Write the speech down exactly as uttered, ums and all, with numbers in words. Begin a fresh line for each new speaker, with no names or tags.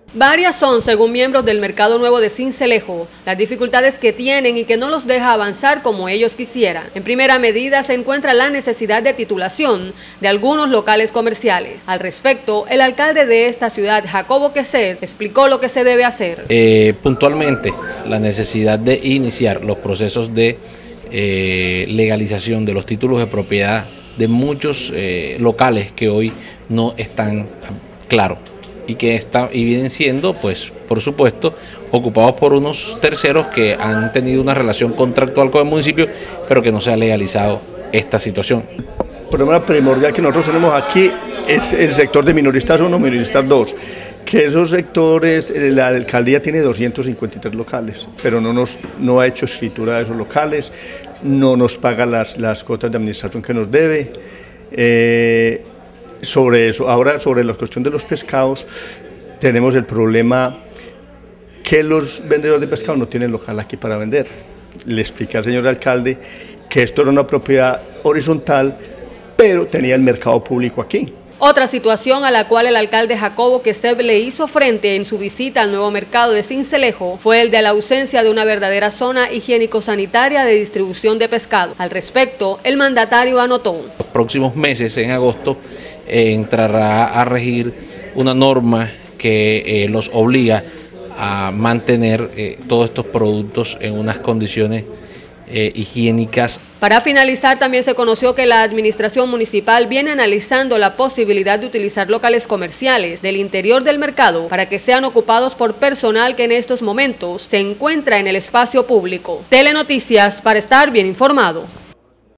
Varias son, según miembros del Mercado Nuevo de Sincelejo, las dificultades que tienen y que no los deja avanzar como ellos quisieran. En primera medida se encuentra la necesidad de titulación de algunos locales comerciales. Al respecto, el alcalde de esta ciudad, Jacobo Quesed, explicó lo que se debe hacer.
Eh, puntualmente, la necesidad de iniciar los procesos de eh, legalización de los títulos de propiedad de muchos eh, locales que hoy no están claros y que están y vienen siendo, pues, por supuesto, ocupados por unos terceros que han tenido una relación contractual con el municipio, pero que no se ha legalizado esta situación.
El problema primordial que nosotros tenemos aquí es el sector de minoristas uno, minoristas dos, que esos sectores, la alcaldía tiene doscientos cincuenta y tres locales, pero no, nos, no ha hecho escritura de esos locales, no nos paga las, las cuotas de administración que nos debe. Eh, Sobre eso, ahora sobre la cuestión de los pescados, tenemos el problema que los vendedores de pescado no tienen local aquí para vender. Le expliqué al señor alcalde que esto era una propiedad horizontal, pero tenía el mercado público aquí.
Otra situación a la cual el alcalde Jacobo Quesed le hizo frente en su visita al nuevo mercado de Sincelejo fue el de la ausencia de una verdadera zona higiénico-sanitaria de distribución de pescado. Al respecto, el mandatario anotó:
los próximos meses, en agosto, eh, entrará a regir una norma que eh, los obliga a mantener eh, todos estos productos en unas condiciones Eh, higiénicas.
Para finalizar, también se conoció que la administración municipal viene analizando la posibilidad de utilizar locales comerciales del interior del mercado para que sean ocupados por personal que en estos momentos se encuentra en el espacio público. Telenoticias, para estar bien informado.